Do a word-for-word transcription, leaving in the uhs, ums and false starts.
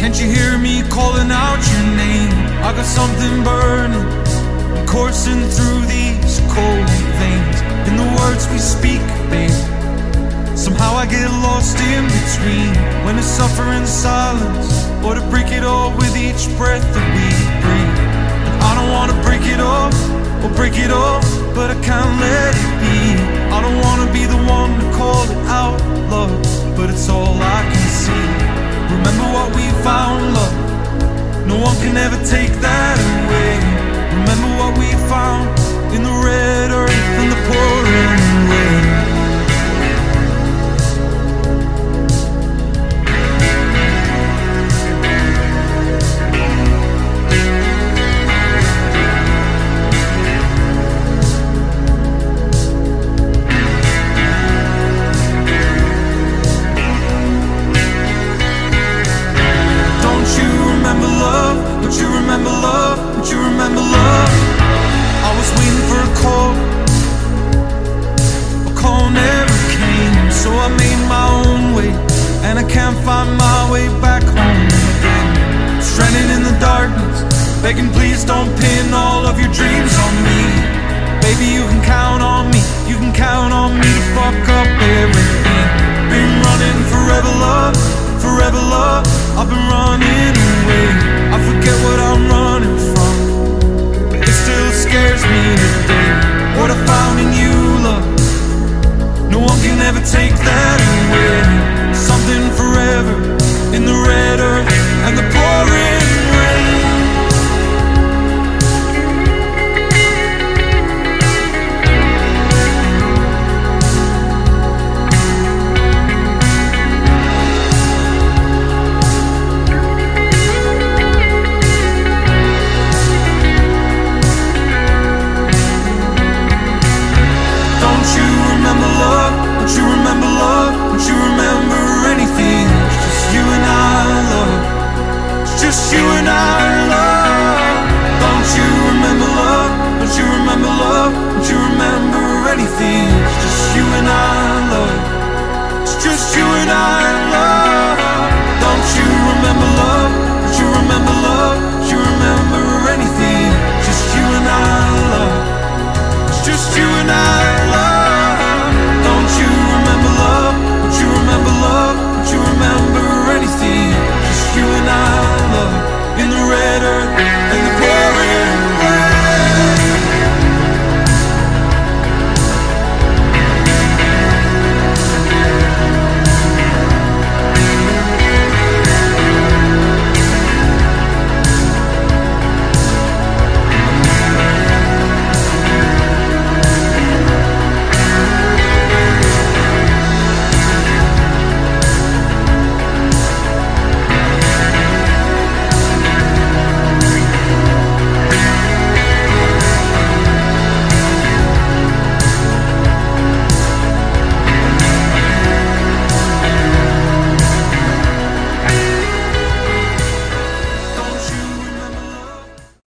Can't you hear me calling out your name? I got something burning, coursing through these cold veins. In the words we speak, babe, somehow I get lost in between. When to suffer in silence, or to break it all with each breath that we breathe. And I don't wanna break it off, or break it off, but I can't let it be. I don't wanna be the one to call it out, love, but it's all I can see. Remember what we found, love, no one can ever take that away. Remember what we found in the red earth and the pouring rain. Don't you remember love? Don't you remember love? I was waiting for a call, a call never came. So I made my own way, and I can't find my way back home again. Stranded in the darkness, begging please don't pin all of your dreams on me. Baby, you can count on me, you can count on me to fuck up everything. Been running forever, love,